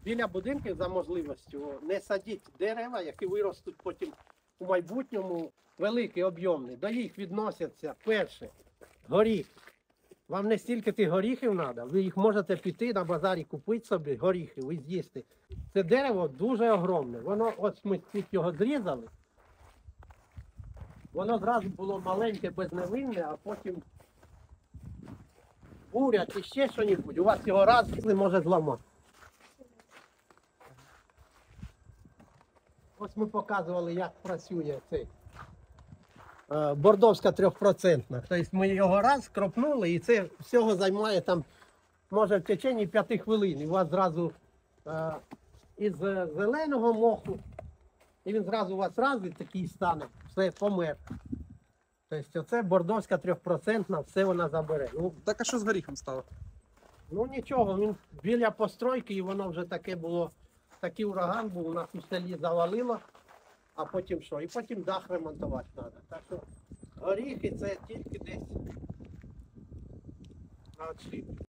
біля будинків за можливістю не садіть дерева, які виростуть потім у майбутньому великі, об'ємні. До їх відносяться перше горіх. Вам не стільки тих горіхів треба, ви їх можете піти на базарі купити собі горіхи, ви з'їсти. Це дерево дуже огромне. Воно, ось ми тут його зрізали. Воно зразу було маленьке, безневинне, а потім буря чи ще щось. У вас його раз не може зламати. Ось ми показували, як працює цей бордовська 3%. Тобто ми його раз кропнули і це всього займає там, може в течение 5 хвилин. І у вас зразу із зеленого моху, і він зразу у вас раз і такий стане, все помер. Тобто це бордовська 3%, все вона забере. Ну, Так а що з горіхом стало? ну нічого, він біля постройки, і воно вже таке було, такий ураган був, у нас у селі завалило, а потім що? І потім дах ремонтувати треба. Так що горіхи це тільки десь